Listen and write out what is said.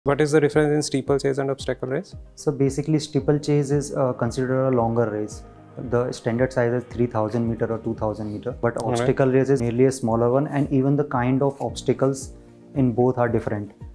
What is the difference in steeplechase and obstacle race? So basically steeplechase is considered a longer race. The standard size is 3000 meter or 2000 meter, but obstacle race is merely a smaller one, and even the kind of obstacles in both are different.